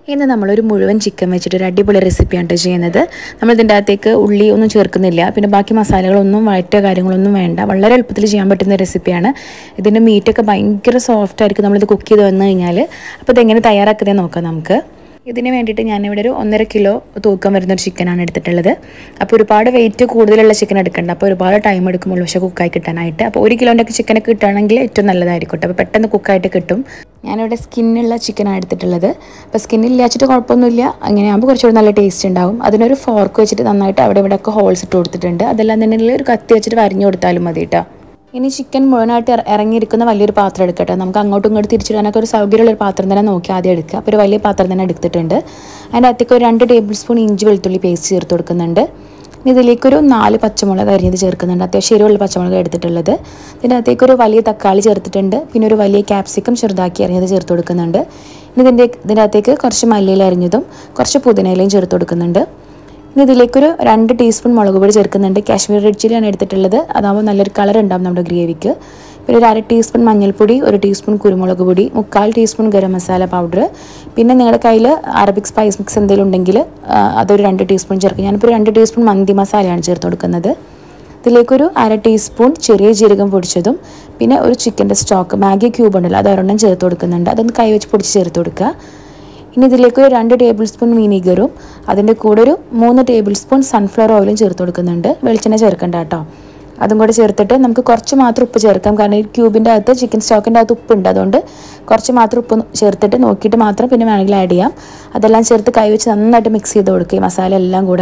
ഇന്ന് നമ്മളൊരു മുഴുവൻ ചിക്കൻ വെച്ചിട്ട് ഒരു അടിപൊളി റെസിപ്പിയാണ് ചെയ്യുന്നത്. നമ്മൾ ഇതിൻ്റെ അകത്തേക്ക് ഉള്ളി ഒന്നും ചേർക്കുന്നില്ല, പിന്നെ ബാക്കി മസാലകളൊന്നും വഴറ്റോ കാര്യങ്ങളൊന്നും വേണ്ട. വളരെ എളുപ്പത്തിൽ ചെയ്യാൻ പറ്റുന്ന റെസിപ്പിയാണ്. ഇതിൻ്റെ മീറ്റൊക്കെ ഭയങ്കര സോഫ്റ്റ് ആയിരിക്കും നമ്മളിത് കുക്ക് ചെയ്ത് വന്നു കഴിഞ്ഞാൽ. അപ്പോൾ ഇതെങ്ങനെ തയ്യാറാക്കുന്നത് നോക്കാം നമുക്ക്. ഇതിന് വേണ്ടിയിട്ട് ഞാനിവിടെ ഒരു 1.5 കിലോ തൂക്കം വരുന്നൊരു ചിക്കനാണ് എടുത്തിട്ടുള്ളത്. അപ്പോൾ ഒരുപാട് വെയിറ്റ് കൂടുതലുള്ള ചിക്കൻ എടുക്കേണ്ട, അപ്പോൾ ഒരുപാട് ടൈം എടുക്കുമ്പോൾ പക്ഷേ കുക്കായി കിട്ടാനായിട്ട്. അപ്പോൾ 1 കിലോൻ്റെ ചിക്കനൊക്കെ കിട്ടുകയാണെങ്കിൽ ഏറ്റവും നല്ലതായിരിക്കും. അപ്പോൾ പെട്ടെന്ന് കുക്കായിട്ട് കിട്ടും. ഞാനിവിടെ സ്കിന്നുള്ള ചിക്കനാണ് എടുത്തിട്ടുള്ളത്. അപ്പോൾ സ്കിന്നില്ലാച്ചിട്ട് കുഴപ്പമൊന്നുമില്ല, അങ്ങനെയാകുമ്പോൾ കുറച്ചുകൂടി നല്ല ടേസ്റ്റ് ഉണ്ടാവും. അതിനൊരു ഫോർക്ക് വെച്ചിട്ട് നന്നായിട്ട് അവിടെ ഇവിടെയൊക്കെ ഹോൾസ് ഇട്ട് കൊടുത്തിട്ടുണ്ട്. അതെല്ലാം തന്നെ ഒരു കത്തി വെച്ചിട്ട് വരഞ്ഞു കൊടുത്താലും മതി കേട്ടോ. ഇനി ചിക്കൻ മുഴുവനായിട്ട് ഇറങ്ങിയിരിക്കുന്ന വലിയൊരു പാത്രം എടുക്കട്ടെ. നമുക്ക് അങ്ങോട്ടും ഇങ്ങോട്ട് തിരിച്ചിടാനൊക്കെ ഒരു സൗകര്യമുള്ളൊരു പാത്രം തന്നെ നോക്കി ആദ്യം എടുക്കുക. അപ്പോൾ ഒരു വലിയ പാത്രം തന്നെ എടുത്തിട്ടുണ്ട്. അതിൻ്റെ അകത്തേക്ക് ഒരു 2 ടേബിൾ സ്പൂൺ ഇഞ്ചി വെളുത്തുള്ളി പേസ്റ്റ് ചേർത്ത് കൊടുക്കുന്നുണ്ട്. ഇതിലേക്കൊരു 4 പച്ചമുളക് അരിഞ്ഞത് ചേർക്കുന്നുണ്ട്. അത്യാവശ്യം എരിവുള്ള പച്ചമുളക് എടുത്തിട്ടുള്ളത്. ഇതിൻ്റെ അകത്തേക്കൊരു വലിയ തക്കാളി ചേർത്തിട്ടുണ്ട്. പിന്നെ ഒരു വലിയ ക്യാപ്സിക്കം ചെറുതാക്കി അരിഞ്ഞത് ചേർത്ത് കൊടുക്കുന്നുണ്ട്. ഇനി ഇതിൻ്റെ അകത്തേക്ക് കുറച്ച് മല്ലിയില അരിഞ്ഞതും കുറച്ച് പുതിനയിലയും ചേർത്ത് കൊടുക്കുന്നുണ്ട്. ഇനി ഇതിലേക്കൊരു 2 ടീസ്പൂൺ മുളക് പൊടി ചേർക്കുന്നുണ്ട്. കാശ്മീർ റെഡ് ചില്ലിയാണ് എടുത്തിട്ടുള്ളത്. അതാകുമ്പോൾ നല്ലൊരു കളർ ഉണ്ടാവും നമ്മുടെ ഗ്രേവിക്ക്. പിന്നെ ഒരു 1/2 ടീസ്പൂൺ മഞ്ഞൾപ്പൊടി, 1 ടീസ്പൂൺ കുരുമുളക് പൊടി, 3/4 ടീസ്പൂൺ ഗരം മസാല പൗഡർ. പിന്നെ നിങ്ങളുടെ കയ്യിൽ അറബിക് സ്പൈസ് മിക്സ് എന്തെങ്കിലും ഉണ്ടെങ്കിൽ അതൊരു 2 ടീസ്പൂൺ ചേർക്കും. ഞാനിപ്പോൾ 2 ടീസ്പൂൺ മന്തി മസാലയാണ് ചേർത്ത് കൊടുക്കുന്നത്. ഇതിലേക്കൊരു 1/2 ടീസ്പൂൺ ചെറിയ ജീരകം പൊടിച്ചതും പിന്നെ ഒരു ചിക്കൻ്റെ സ്റ്റോക്ക് മാഗി ക്യൂബ് ഉണ്ടല്ലോ അത് ഒരെണ്ണം ചേർത്ത് കൊടുക്കുന്നുണ്ട്. അതൊന്ന് കൈ വെച്ച് പൊടിച്ച് ചേർത്ത് കൊടുക്കുക. ഇനി ഇതിലേക്ക് ഒരു 2 ടേബിൾ സ്പൂൺ വിനീഗറും അതിൻ്റെ കൂടെ ഒരു 3 ടേബിൾ സ്പൂൺ സൺഫ്ലവർ ഓയിലും ചേർത്ത് കൊടുക്കുന്നുണ്ട്. വെളിച്ചെണ്ണ ചേർക്കണ്ട കേട്ടോ. അതും കൂടെ ചേർത്തിട്ട് നമുക്ക് കുറച്ച് മാത്രം ഉപ്പ് ചേർക്കാം. കാരണം ഈ ക്യൂബിൻ്റെ അകത്ത് ചിക്കൻ സ്റ്റോക്കിൻ്റെ അകത്ത് ഉപ്പുണ്ട്, അതുകൊണ്ട് കുറച്ച് മാത്രം ഉപ്പ് ചേർത്തിട്ട് നോക്കിയിട്ട് മാത്രം പിന്നെ വേണമെങ്കിൽ ആഡ് ചെയ്യാം. അതെല്ലാം ചേർത്ത് കൈ വെച്ച് നന്നായിട്ട് മിക്സ് ചെയ്ത് കൊടുക്കുക. ഈ മസാല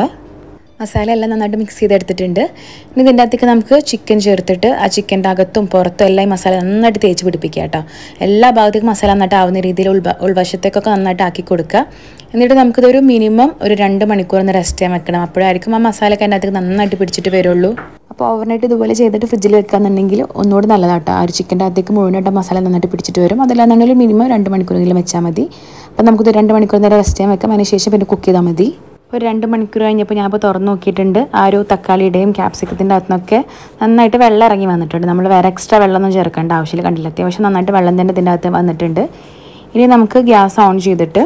എല്ലാം നന്നായിട്ട് മിക്സ് ചെയ്തെടുത്തിട്ടുണ്ട്. ഇനി ഇതിൻ്റെ അകത്തേക്ക് നമുക്ക് ചിക്കൻ ചേർത്തിട്ട് ആ ചിക്കൻ്റെ അകത്തും പുറത്തും എല്ലാം ഈ മസാല നന്നായിട്ട് തേച്ച് പിടിപ്പിക്കുക കേട്ടോ. എല്ലാ ഭാഗത്തേക്കും മസാല നന്നായിട്ട് ആവുന്ന രീതിയിൽ ഉൾവശത്തേക്കൊക്കെ നന്നായിട്ട് ആക്കി കൊടുക്കുക. എന്നിട്ട് നമുക്കിതൊരു മിനിമം ഒരു 2 മണിക്കൂർ ഒന്ന് റെസ്റ്റ് ചെയ്യാൻ വെക്കണം. അപ്പോഴായിരിക്കും ആ മസാലയൊക്കെ അതിൻ്റെ അകത്തേക്ക് നന്നായിട്ട് പിടിച്ചിട്ട് വരുള്ളൂ. അപ്പോൾ ഓവർനൈറ്റ് ഇതുപോലെ ചെയ്തിട്ട് ഫ്രിഡ്ജിൽ വെക്കുകയെന്നുണ്ടെങ്കിൽ ഒന്നുകൂടി നല്ലതാട്ടോ. ആ ഒരു ചിക്കൻ്റെ അകത്തേക്ക് മുഴുവനായിട്ട് മസാല നന്നായിട്ട് പിടിച്ചിട്ട് വരും. അതല്ലാന്നുണ്ടെങ്കിൽ മിനിമം 2 മണിക്കൂറെങ്കിലും വെച്ചാൽ മതി. അപ്പോൾ നമുക്കിത് 2 മണിക്കൂർ നേരം റെസ്റ്റ് ചെയ്യാൻ വെക്കാം. അതിനുശേഷം പിന്നെ കുക്ക് ചെയ്താൽ മതി. ഒരു 2 മണിക്കൂർ കഴിഞ്ഞപ്പോൾ ഞാനിപ്പോൾ തുറന്ന് നോക്കിയിട്ടുണ്ട്. ആ ഒരു തക്കാളിയുടെയും ക്യാപ്സിക്കത്തിൻ്റെ അകത്തുനിന്നൊക്കെ നന്നായിട്ട് വെള്ളം ഇറങ്ങി വന്നിട്ടുണ്ട്. നമ്മൾ വേറെ എക്സ്ട്രാ വെള്ളമൊന്നും ചേർക്കേണ്ട ആവശ്യമില്ല. കണ്ടില്ല, അത്യാവശ്യം നന്നായിട്ട് വെള്ളം തന്നെ ഇതിൻ്റെ അകത്ത് വന്നിട്ടുണ്ട്. ഇനി നമുക്ക് ഗ്യാസ് ഓൺ ചെയ്തിട്ട്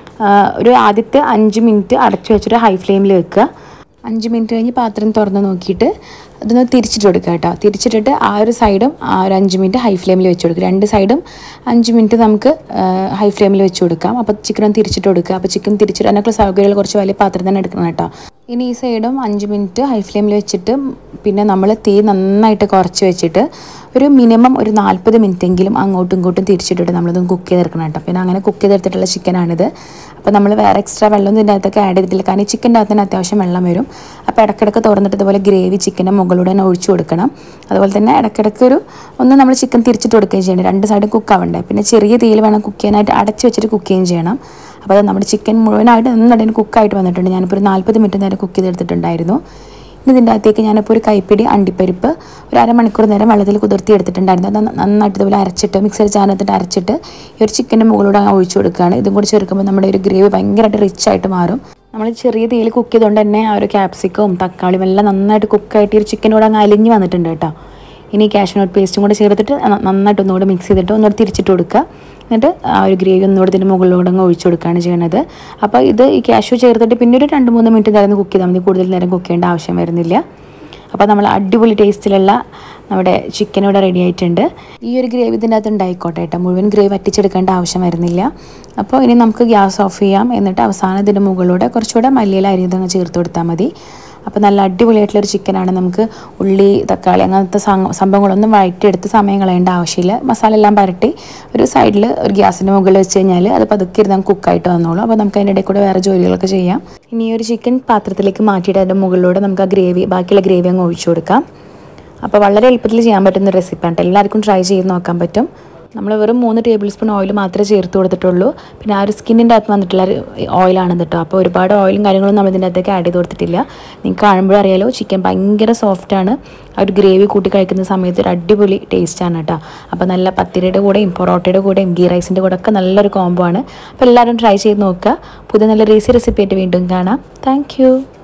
ഒരു ആദ്യത്തെ 5 മിനിറ്റ് അടച്ചു വെച്ചിട്ട് ഹൈ ഫ്ലെയിമിൽ വെക്കുക. 5 മിനിറ്റ് കഴിഞ്ഞ് പാത്രം തുറന്ന് നോക്കിയിട്ട് അതൊന്ന് തിരിച്ചിട്ട് കൊടുക്കുക കേട്ടോ. തിരിച്ചിട്ടിട്ട് ആ ഒരു സൈഡും ആ ഒരു 5 മിനിറ്റ് ഹൈ ഫ്ലെയിമിൽ വെച്ച് കൊടുക്കുക. 2 സൈഡും 5 മിനിറ്റ് നമുക്ക് ഹൈ ഫ്ലെയിമിൽ വെച്ച് കൊടുക്കാം. അപ്പോൾ ചിക്കൻ ഒന്ന് തിരിച്ചിട്ട് കൊടുക്കുക. അപ്പോൾ ചിക്കൻ തിരിച്ചിട്ട് അതിനൊക്കെ സൗകര്യങ്ങൾ കുറച്ച് വലിയ പാത്രം തന്നെ എടുക്കണം കേട്ടോ. ഇനി ഈ സൈഡും 5 മിനിറ്റ് ഹൈ ഫ്ലെയിമിൽ വെച്ചിട്ട് പിന്നെ നമ്മൾ തീ നന്നായിട്ട് കുറച്ച് വെച്ചിട്ട് ഒരു മിനിമം ഒരു 40 മിനിറ്റെങ്കിലും അങ്ങോട്ടും ഇങ്ങോട്ടും തിരിച്ചിട്ടിട്ട് നമ്മളതൊന്ന് കുക്ക് ചെയ്തെടുക്കണം കേട്ടോ. പിന്നെ അങ്ങനെ കുക്ക് ചെയ്തെടുത്തിട്ടുള്ള ചിക്കനാണിത്. അപ്പോൾ നമ്മൾ വേറെ എക്സ്ട്രാ വെള്ളമൊന്നും ഇതിൻ്റെ അകത്തൊക്കെ ആഡ് ചെയ്തിട്ടില്ല. കാരണം ഈ ചിക്കൻ്റെ അകത്ത് തന്നെ അത്യാവശ്യം വെള്ളം വരും. അപ്പോൾ ഇടയ്ക്കിടയ്ക്ക് തുറന്നിട്ട് ഇതുപോലെ ഗ്രേവി ചിക്കൻ്റെ മുകളിലൂടെ തന്നെ ഒഴിച്ചു കൊടുക്കണം. അതുപോലെ തന്നെ ഇടയ്ക്കിടയ്ക്ക് ഒന്ന് നമ്മൾ ചിക്കൻ തിരിച്ചിട്ട് കൊടുക്കുകയും ചെയ്യണം. 2 സൈഡും കുക്ക് ആവണ്ടേ. പിന്നെ ചെറിയ തീയിൽ വേണം കുക്ക് ചെയ്യാനായിട്ട്, അടച്ച് വെച്ചിട്ട് കുക്ക് ചെയ്യുകയും ചെയ്യണം. അപ്പോൾ അത് നമ്മുടെ ചിക്കൻ മുഴുവനായിട്ട് നന്നായിട്ട് കുക്കായിട്ട് വന്നിട്ടുണ്ട്. ഞാനിപ്പോൾ ഒരു 40 മിനിറ്റ് നേരം കുക്ക് ചെയ്തെടുത്തിട്ടുണ്ടായിരുന്നു. ഇനി ഇതിൻ്റെ അകത്തേക്ക് ഞാനിപ്പോൾ ഒരു കൈപ്പിടി അണ്ടിപ്പരിപ്പ് ഒരു 1/2 മണിക്കൂർ നേരം വെള്ളത്തിൽ കുതിർത്തി എടുത്തിട്ടുണ്ടായിരുന്നു. അത് നന്നായിട്ട് ഇതുപോലെ അരച്ചിട്ട് മിക്സർ ചാനത്തിട്ട് അരച്ചിട്ട് ഈ ഒരു ചിക്കൻ്റെ മുകളിലൂടെ ഒഴിച്ചു കൊടുക്കുകയാണ്. ഇതും കൂടി ചേർക്കുമ്പോൾ നമ്മുടെ ഒരു ഗ്രേവി ഭയങ്കരമായിട്ട് റിച്ച് ആയിട്ട് മാറും. നമ്മൾ ചെറിയ തീയിൽ കുക്ക് ചെയ്തുകൊണ്ട് തന്നെ ആ ഒരു ക്യാപ്സിക്കവും തക്കാളിയും എല്ലാം നന്നായിട്ട് കുക്കായിട്ട് ഈ ഒരു ചിക്കനോട് അങ്ങ് അലിഞ്ഞ് വന്നിട്ടുണ്ട് കേട്ടോ. ഇനി കാഷ്യൂനട്ട് പേസ്റ്റും കൂടെ ചേർത്തിട്ട് നന്നായിട്ട് ഒന്നുകൂടെ മിക്സ് ചെയ്തിട്ട് ഒന്നുകൂടെ തിരിച്ചിട്ട് കൊടുക്കുക. എന്നിട്ട് ആ ഒരു ഗ്രേവി ഒന്നുകൂടെ ഇതിൻ്റെ മുകളിലൂടെ അങ്ങ് ഒഴിച്ചു കൊടുക്കുകയാണ് ചെയ്യുന്നത്. അപ്പോൾ ഇത് ഈ കാഷ്യൂ ചേർത്തിട്ട് പിന്നെ ഒരു 2-3 മിനിറ്റ് നേരം കുക്ക് ചെയ്താൽ മതി. കൂടുതൽ നേരം കുക്ക് ചെയ്യേണ്ട ആവശ്യം വരുന്നില്ല. അപ്പോൾ നമ്മൾ അടിപൊളി ടേസ്റ്റിലുള്ള നമ്മുടെ ചിക്കൻ ഇവിടെ റെഡി ആയിട്ടുണ്ട്. ഈ ഒരു ഗ്രേവി ഇതിൻ്റെ അകത്ത് ഉണ്ടായിക്കോട്ടെ കേട്ടോ. മുഴുവൻ ഗ്രേവി വറ്റിച്ചെടുക്കേണ്ട ആവശ്യം വരുന്നില്ല. അപ്പോൾ ഇനി നമുക്ക് ഗ്യാസ് ഓഫ് ചെയ്യാം. എന്നിട്ട് അവസാനം ഇതിൻ്റെ മുകളിലൂടെ കുറച്ചുകൂടെ മല്ലിയില അരിഞ്ഞതങ്ങ് ചേർത്ത് കൊടുത്താൽ മതി. അപ്പോൾ നല്ല അടിപൊളിയായിട്ടുള്ളൊരു ചിക്കനാണ്. നമുക്ക് ഉള്ളി തക്കാളി അങ്ങനത്തെ സംഭവങ്ങളൊന്നും വഴറ്റിയെടുത്ത് സമയം കളയേണ്ട ആവശ്യമില്ല. മസാല എല്ലാം പരട്ടി ഒരു സൈഡിൽ ഒരു ഗ്യാസിൻ്റെ മുകളിൽ വെച്ച് കഴിഞ്ഞാൽ അത് പതുക്കെ ഇരുന്ന് നമുക്ക് കുക്കായിട്ട് വന്നോളൂ. അപ്പോൾ നമുക്ക് അതിൻ്റെ ഇടയിൽ കൂടെ വേറെ ജോലികളൊക്കെ ചെയ്യാം. ഇനി ഒരു ചിക്കൻ പാത്രത്തിലേക്ക് മാറ്റിയിട്ട് അതിൻ്റെ മുകളിലൂടെ നമുക്ക് ആ ഗ്രേവി ബാക്കിയുള്ള ഗ്രേവി അങ്ങ് ഒഴിച്ചു കൊടുക്കാം. അപ്പോൾ വളരെ എളുപ്പത്തിൽ ചെയ്യാൻ പറ്റുന്ന റെസിപ്പിയാണ്. എല്ലാവർക്കും ട്രൈ ചെയ്ത് നോക്കാൻ പറ്റും. നമ്മൾ വെറും 3 ടേബിൾ സ്പൂൺ ഓയിൽ മാത്രമേ ചേർത്ത് കൊടുത്തിട്ടുള്ളൂ. പിന്നെ ആ ഒരു സ്കിന്നിൻ്റെ അകത്ത് വന്നിട്ടുള്ള ഓയിലാണ് കേട്ടോ. അപ്പോൾ ഒരുപാട് ഓയിലും കാര്യങ്ങളും നമ്മൾ ഇതിൻ്റെ അകത്തേക്ക് ആഡ് ചെയ്ത് കൊടുത്തിട്ടില്ല. നിങ്ങൾക്ക് കാണുമ്പോഴേ അറിയാലോ ചിക്കൻ ഭയങ്കര സോഫ്റ്റാണ്. ആ ഒരു ഗ്രേവി കൂട്ടി കഴിക്കുന്ന സമയത്ത് ഒരു അടിപൊളി ടേസ്റ്റാണ് കേട്ടോ. അപ്പോൾ നല്ല പത്തിരിയുടെ കൂടെയും പൊറോട്ടയുടെ കൂടെയും ഗീ റൈസിൻ്റെ കൂടെ ഒക്കെ നല്ലൊരു കോംബോ ആണ്. അപ്പോൾ എല്ലാവരും ട്രൈ ചെയ്ത് നോക്കുക. പുതിയ നല്ല റെസിപ്പി ആയിട്ട് വീണ്ടും കാണാം. താങ്ക്